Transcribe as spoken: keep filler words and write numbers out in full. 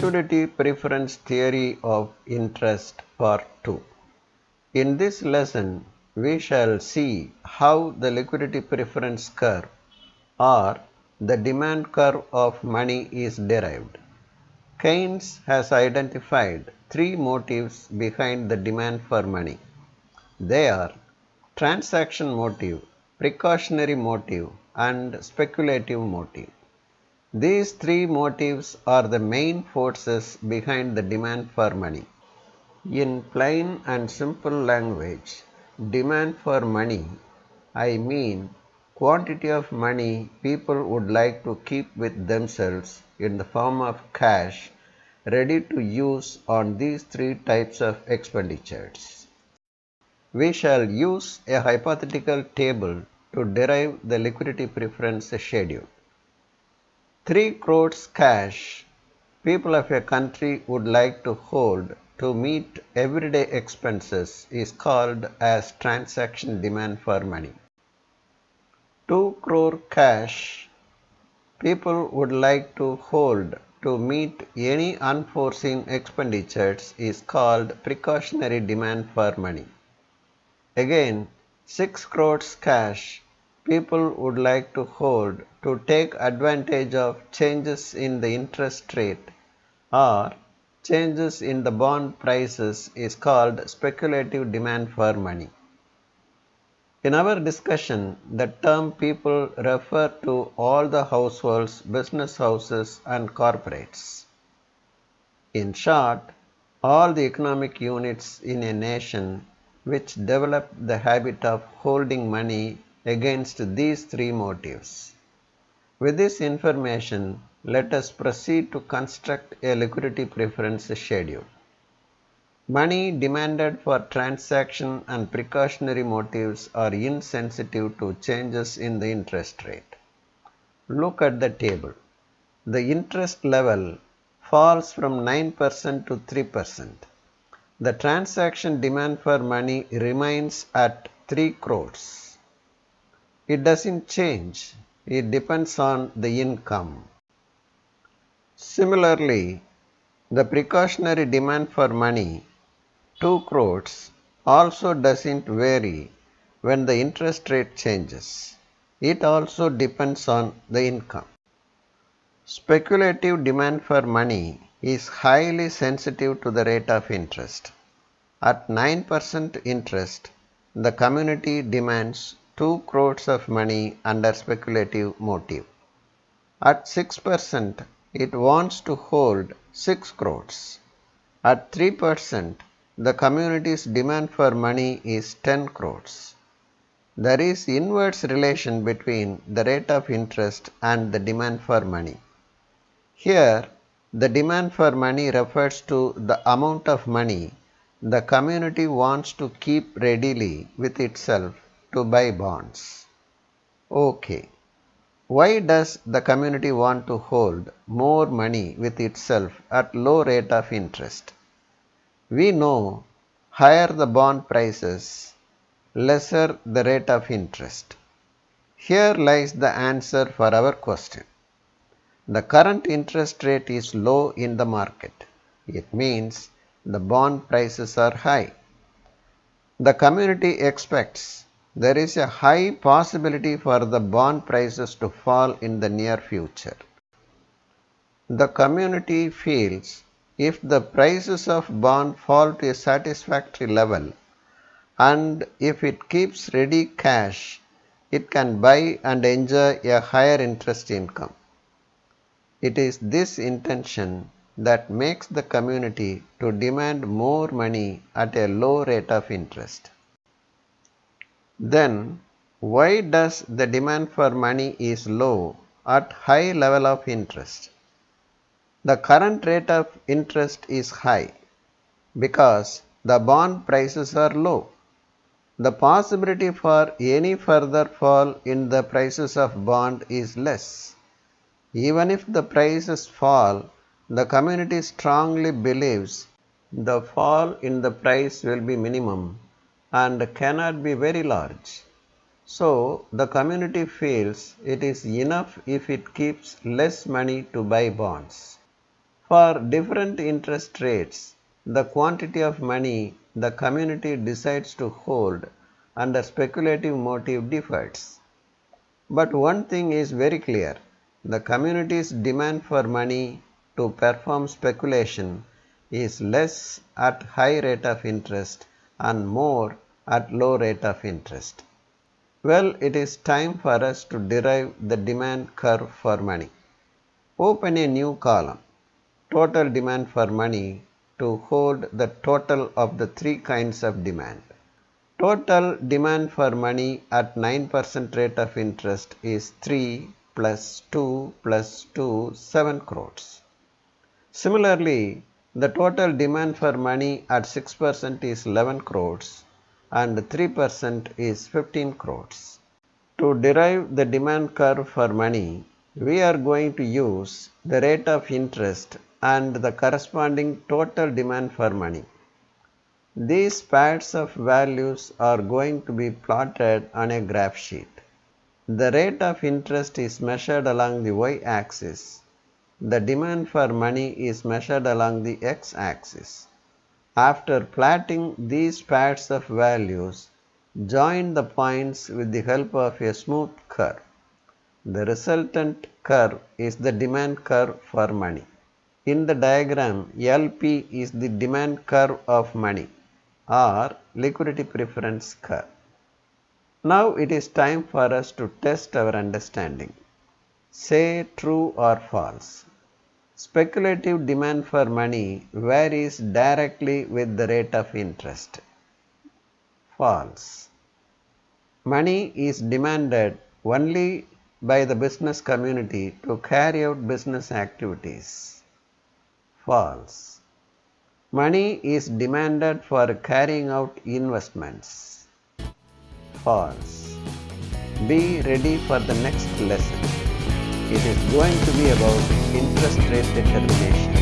Liquidity Preference Theory of Interest Part two. In this lesson, we shall see how the liquidity preference curve or the demand curve of money is derived. Keynes has identified three motives behind the demand for money. They are transaction motive, precautionary motive, and speculative motive. These three motives are the main forces behind the demand for money. In plain and simple language, demand for money, I mean quantity of money people would like to keep with themselves in the form of cash ready to use on these three types of expenditures. We shall use a hypothetical table to derive the liquidity preference schedule. Three crores cash people of a country would like to hold to meet everyday expenses is called as transaction demand for money. Two crore cash people would like to hold to meet any unforeseen expenditures is called precautionary demand for money. Again, six crores cash people would like to hold to take advantage of changes in the interest rate or changes in the bond prices is called speculative demand for money. In our discussion, the term people refer to all the households, business houses and corporates. In short, all the economic units in a nation which develop the habit of holding money against these three motives. With this information, let us proceed to construct a liquidity preference schedule. Money demanded for transaction and precautionary motives are insensitive to changes in the interest rate. Look at the table. The interest level falls from nine percent to three percent. The transaction demand for money remains at three crores. It doesn't change. It depends on the income. Similarly, the precautionary demand for money, two crores, also doesn't vary when the interest rate changes. It also depends on the income. Speculative demand for money is highly sensitive to the rate of interest. At nine percent interest, the community demands two crores of money under speculative motive. At six percent, it wants to hold six crores. At three percent, the community's demand for money is ten crores. There is inverse relation between the rate of interest and the demand for money. Here, the demand for money refers to the amount of money the community wants to keep readily with itself to buy bonds. Okay. Why does the community want to hold more money with itself at low rate of interest? We know higher the bond prices, lesser the rate of interest. Here lies the answer for our question. The current interest rate is low in the market. It means the bond prices are high. The community expects there is a high possibility for the bond prices to fall in the near future. The community feels if the prices of bond fall to a satisfactory level and if it keeps ready cash, it can buy and enjoy a higher interest income. It is this intention that makes the community to demand more money at a low rate of interest. Then, why does the demand for money is low at high level of interest? The current rate of interest is high because the bond prices are low. The possibility for any further fall in the prices of bond is less. Even if the prices fall, the community strongly believes the fall in the price will be minimum and cannot be very large. So, the community feels it is enough if it keeps less money to buy bonds. For different interest rates, the quantity of money the community decides to hold under speculative motive differs. But one thing is very clear, the community's demand for money to perform speculation is less at high rate of interest and more at low rate of interest. Well, it is time for us to derive the demand curve for money. Open a new column, total demand for money, to hold the total of the three kinds of demand. Total demand for money at nine percent rate of interest is three plus two plus two, seven crores. Similarly, the total demand for money at six percent is eleven crores and three percent is fifteen crores. To derive the demand curve for money, we are going to use the rate of interest and the corresponding total demand for money. These pairs of values are going to be plotted on a graph sheet. The rate of interest is measured along the y-axis. The demand for money is measured along the x-axis. After plotting these pairs of values, join the points with the help of a smooth curve. The resultant curve is the demand curve for money. In the diagram, L P is the demand curve of money or liquidity preference curve. Now it is time for us to test our understanding. Say true or false. Speculative demand for money varies directly with the rate of interest. False. Money is demanded only by the business community to carry out business activities. False. Money is demanded for carrying out investments. False. Be ready for the next lesson. It is going to be about interest rate determination.